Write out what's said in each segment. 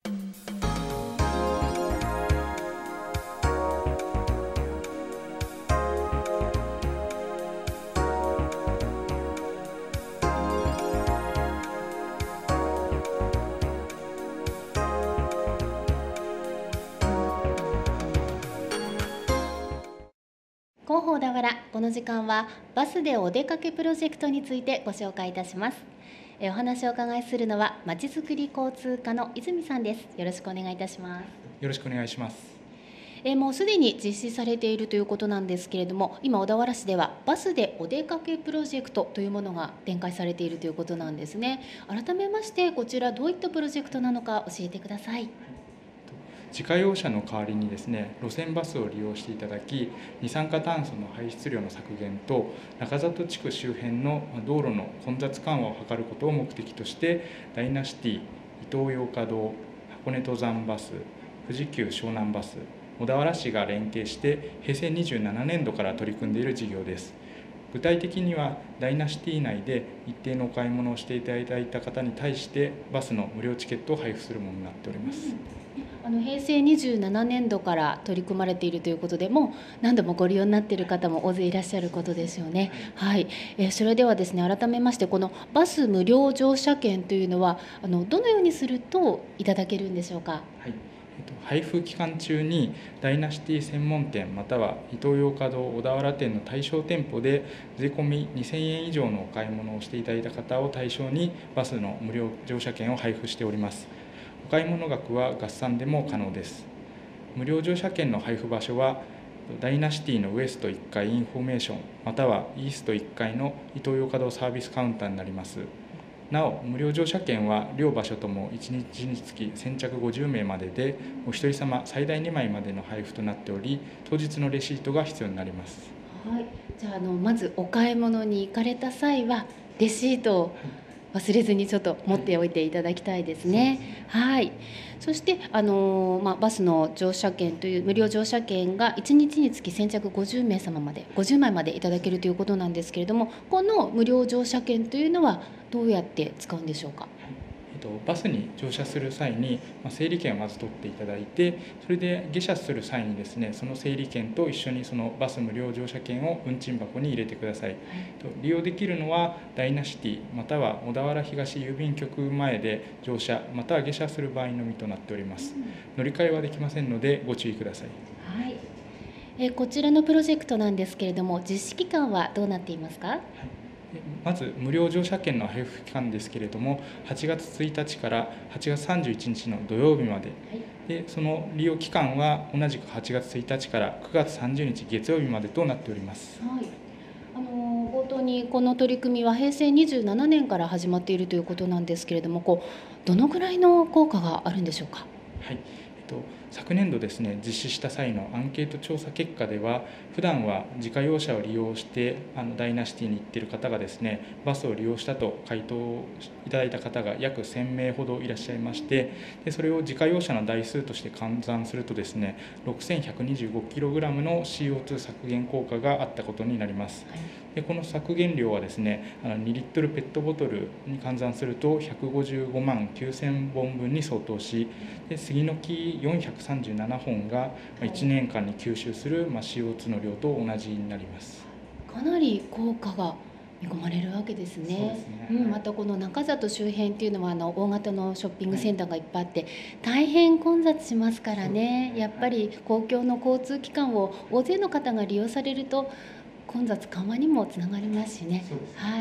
広報小田原、この時間はバスでお出かけプロジェクトについてご紹介いたします。お話をお伺いするのはまちづくり交通課の泉さんです。よろしくお願いいたします。 よろしくお願いします。 もうすでに実施されているということなんですけれども、今小田原市ではバスでお出かけプロジェクトというものが展開されているということなんですね。改めましてこちらどういったプロジェクトなのか教えてください。 自家用車の代わりにですね、路線バスを利用していただき、二酸化炭素の排出量の削減と中里地区周辺の道路の混雑緩和を図ることを目的として、ダイナシティ、イトーヨーカドー、箱根登山バス、富士急湘南バス、小田原市が連携して平成27年度から取り組んでいる事業です。具体的にはダイナシティ内で一定のお買い物をしていただいた方に対してバスの無料チケットを配布するものになっております。 平成27年度から取り組まれているということで、もう何度もご利用になっている方も大勢いらっしゃることですよね。はい、それではですね、改めましてこのバス無料乗車券というのはどのようにするといただけるんでしょうか。 はい、配布期間中にダイナシティ専門店またはイトーヨーカドー小田原店の対象店舗で税込み2000円以上のお買い物をしていただいた方を対象にバスの無料乗車券を配布しております。お買い物額は合算でも可能です。無料乗車券の配布場所はダイナシティのウエスト1階インフォメーションまたはイースト1階のイトーヨーカドーサービスカウンターになります。なお無料乗車券は両場所とも1日につき先着50名まででお一人様最大2枚までの配布となっており、当日のレシートが必要になります。 はい、じゃあまずお買い物に行かれた際はレシートを忘れずにちょっと持っておいていただきたいですね。はい。そしてバスの乗車券という無料乗車券が1日につき先着50名様まで50枚までいただけるということなんですけれども、この無料乗車券というのはどうやって使うんでしょうか。 バスに乗車する際に整理券をまず取っていただいて、それで下車する際にですね、その整理券と一緒にそのバス無料乗車券を運賃箱に入れてください。利用できるのはダイナシティまたは小田原東郵便局前で乗車または下車する場合のみとなっております。乗り換えはできませんのでご注意ください。 はい。こちらのプロジェクトなんですけれども、実施期間はどうなっていますか。はい、 まず無料乗車券の配布期間ですけれども、8月1日から8月31日の土曜日まで、でその利用期間は同じく8月1日から9月30日月曜日までとなっております。 はい、冒頭にこの取り組みは平成27年から始まっているということなんですけれども、どのぐらいの効果があるんでしょうか。 はい、昨年度ですね、実施した際のアンケート調査結果では、普段は自家用車を利用してダイナシティに行っている方がですね、バスを利用したと回答いただいた方が約1000名ほどいらっしゃいまして、でそれを自家用車の台数として換算するとですね、6125kg の CO2 削減効果があったことになります。でこの削減量はですね、2リットルペットボトルに換算すると155万9000本分に相当し、で杉の木437本が1年間に吸収する CO2 の量と同じになります。 かなり効果が見込まれるわけですね。またこの中里周辺っていうのは大型のショッピングセンターがいっぱいあって、大変混雑しますからね。やっぱり公共の交通機関を大勢の方が利用されると混雑緩和にもつながりますしね。はい。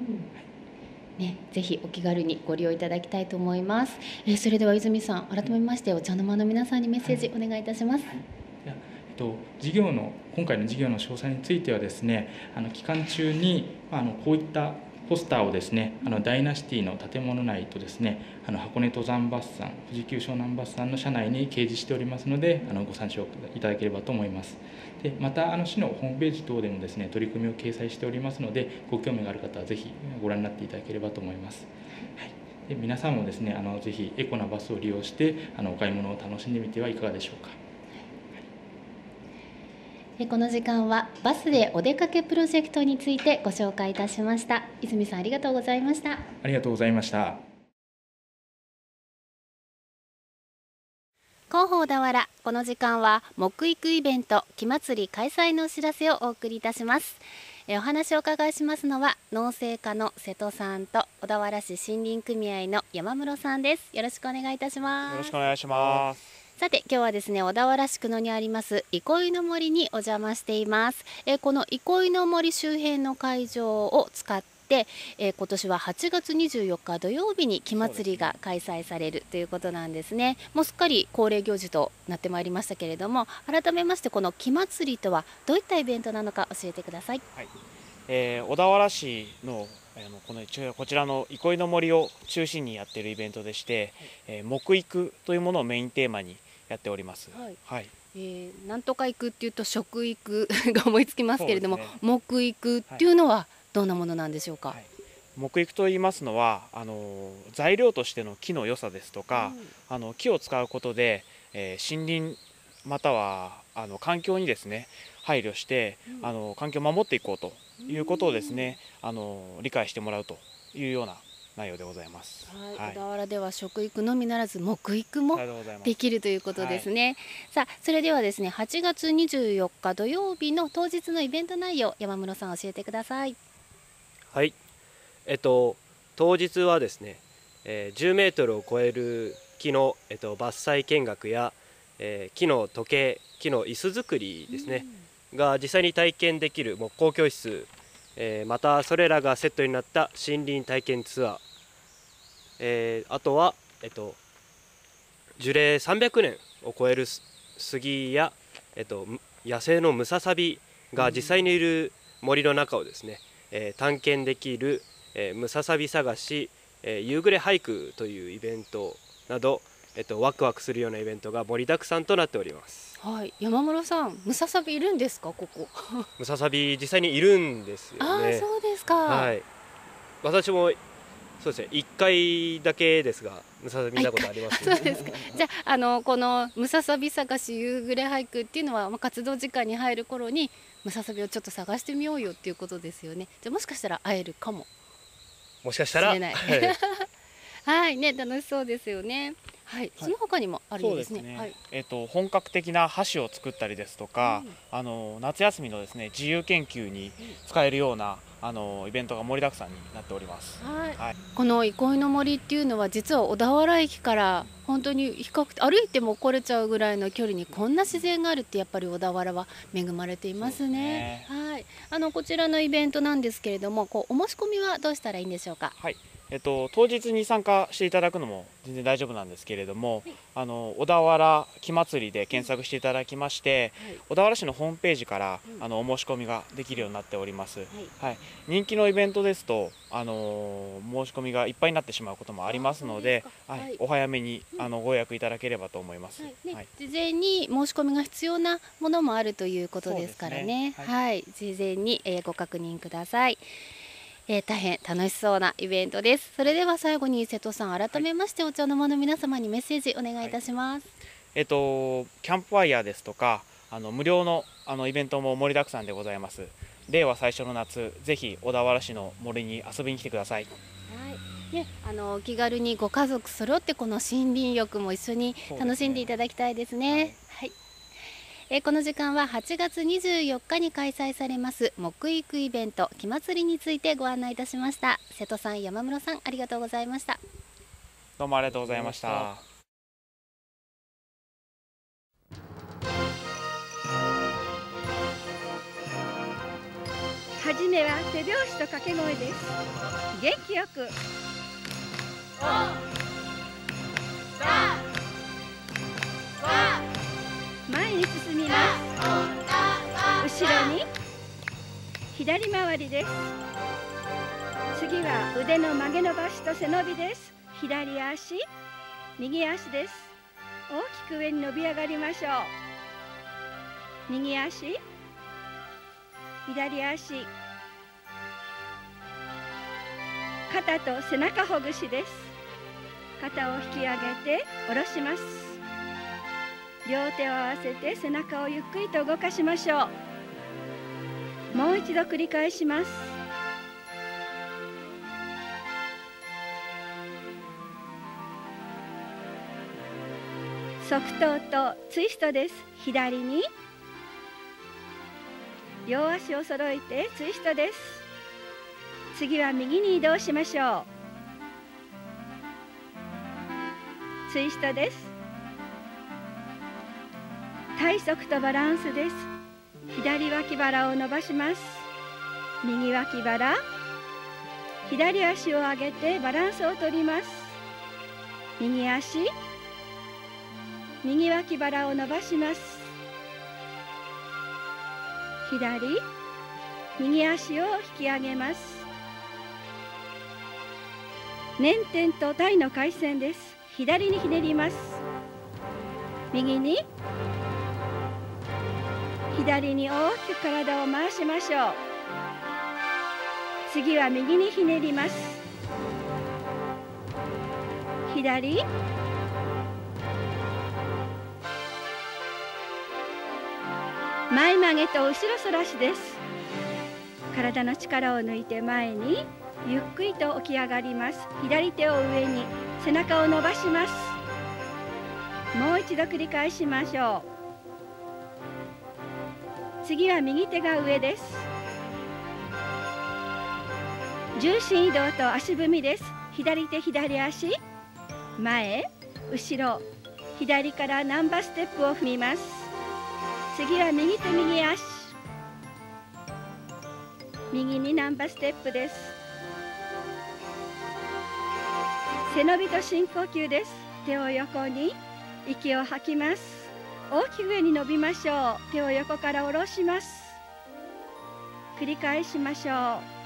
ぜひお気軽にご利用いただきたいと思います。それでは泉さん、改めましてお茶の間の皆さんにメッセージお願いいたします。 今回の事業の詳細についてはですね、期間中にこういったポスターをですね、ダイナシティの建物内とですね、箱根登山バスさん、富士急湘南バスさんの車内に掲示しておりますので、ご参照いただければと思います。でまた市のホームページ等でもですね、取り組みを掲載しておりますので、ご興味がある方はぜひご覧になっていただければと思います。はい、で皆さんもですね、ぜひエコなバスを利用してお買い物を楽しんでみてはいかがでしょうか。 この時間はバスでお出かけプロジェクトについてご紹介いたしました。泉さん、ありがとうございました。 ありがとうございました。 広報小田原、この時間は木育イベント木祭り開催のお知らせをお送りいたします。お話をお伺いしますのは農政課の瀬戸さんと小田原市森林組合の山室さんです。よろしくお願いいたします。 よろしくお願いします。 さて今日はですね、小田原市久野にあります憩いの森にお邪魔しています。この憩いの森周辺の会場を使って今年は8月24日土曜日に木祭りが開催されるということなんですね。もうすっかり恒例行事となってまいりましたけれども、改めましてこの木祭りとはどういったイベントなのか教えてください。 はい、小田原市のこちらの憩いの森を中心にやっているイベントでして、木育というものをメインテーマにやっております。 はいはい、 なんとか育っていうと食育が思いつきますけれども、 そうですね、 木育っていうのはどんなものなんでしょうか。 木育と言いますのは材料としての木の良さですとか、木を使うことで、森林または環境にですね配慮して、環境を守っていこうということをですね理解してもらうというような内容でございます。 小田原では食育のみならず木育もできるということですね。さあそれではですね、8月24日土曜日の当日のイベント内容、山室さん教えてください。 はい、当日はですね、10メートルを超える木の、伐採見学や、木の時計、木の椅子作りですね、が実際に体験できる木工教室、またそれらがセットになった森林体験ツアー、あとは、樹齢300年を超える杉や、野生のムササビが実際にいる森の中をですね、探検できる、ムササビ探し、夕暮れ俳句というイベントなど、ワクワクするようなイベントが盛りだくさんとなっております。 はい、山室さん、ムササビいるんですか、ここ。 ムササビ実際にいるんですよね。 そうですか。 はい。私もそうですね、1回だけですがムササビ見たことあります、 そうですか。じゃあ、このムササビ探し夕暮れ俳句っていうのは、活動時間に入る頃にムササビをちょっと探してみようよっていうことですよね。じゃあもしかしたら会えるかももしかしたらはいね、楽しそうですよね。はい、その他にもあるんですね。 本格的な箸を作ったりですとか、夏休みのですね自由研究に使えるようなイベントが盛りだくさんになっております。 この憩いの森っていうのは実は小田原駅から本当に比較的歩いても来れちゃうぐらいの距離にこんな自然があるって、やっぱり小田原は恵まれていますね。はい、こちらのイベントなんですけれども、お申し込みはどうしたらいいんでしょうか。 はい、当日に参加していただくのも全然大丈夫なんですけれども、小田原木祭りで検索していただきまして、小田原市のホームページから、お申し込みができるようになっております。人気のイベントですと、申し込みがいっぱいになってしまうこともありますので、お早めにご予約いただければと思います。 事前に申し込みが必要なものもあるということですからね。事前に、ご確認ください。大変楽しそうなイベントです。それでは最後に瀬戸さん、改めましてお茶の間の皆様にメッセージお願いいたします。 キャンプファイヤーですとか無料のイベントも盛りだくさんでございます。令和最初の夏、ぜひ小田原市の森に遊びに来てください。 お気軽にご家族揃ってこの森林浴も一緒に楽しんでいただきたいですね。この時間は8月24日に開催されます木育イベント木祭りについてご案内いたしました。瀬戸さん、山室さん、ありがとうございました。 どうもありがとうございました。はじめは手拍子と掛け声です。元気よく前に進みます。後ろに左回りです。次は腕の曲げ伸ばしと背伸びです。左足、右足です。大きく上に伸び上がりましょう。右足、左足、肩と背中ほぐしです。肩を引き上げて下ろします。両手を合わせて背中をゆっくりと動かしましょう。もう一度繰り返します。 側頭とツイストです。左に両足を揃えてツイストです。次は右に移動しましょう。ツイストです。体側とバランスです。左脇腹を伸ばします。右脇腹、左足を上げてバランスをとります。右足、右脇腹を伸ばします。左、右足を引き上げます。捻転と体の回旋です。左にひねります。右に、左に大きく体を回しましょう。次は右にひねります。左、前曲げと後ろ反らしです。体の力を抜いて前にゆっくりと起き上がります。左手を上に、背中を伸ばします。もう一度繰り返しましょう。次は右手が上です。重心移動と足踏みです。左手左足、前、後ろ、左からナンバーステップを踏みます。次は右手右足、右にナンバーステップです。背伸びと深呼吸です。手を横に、息を吐きます。大きく上に伸びましょう。手を横から下ろします。繰り返しましょう。